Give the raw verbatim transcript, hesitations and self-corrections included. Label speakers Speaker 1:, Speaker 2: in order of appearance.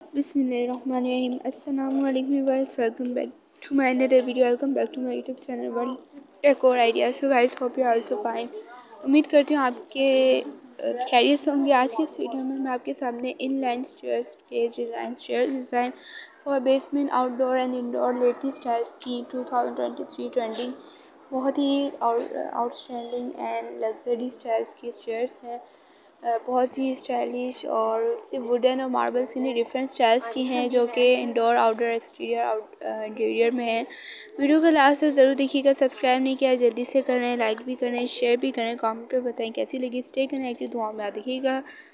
Speaker 1: बिस्मिल्लाहिर्रहमानिर्रहीम। अस्सलाम वालेकुम viewers, welcome back to my another video. Welcome back to my YouTube channel world decor ideas. So guys, hope you are also fine. उम्मीद करती हूँ आपके खैरियत से होंगे। आज की इस वीडियो में मैं आपके सामने इनलाइन स्टेयर्स के design stair design for basement outdoor and indoor latest styles की two thousand twenty three trending बहुत ही आउटस्टैंडिंग एंड लग्जरी स्टाइल्स की स्टेयर्स हैं। अ, बहुत ही स्टाइलिश और सिर्फ वुडन और मार्बल्स की नहीं, डिफरेंट स्टाइल्स की हैं जो कि indoor outdoor exterior out interior में हैं। वीडियो को लास्ट तक ज़रूर देखिएगा। सब्सक्राइब नहीं किया जल्दी से करें, लाइक भी करें, शेयर भी करें, कमेंट पे बताएं कैसी लगी। स्टे कनेक्टेड, दुआ में याद रखिएगा।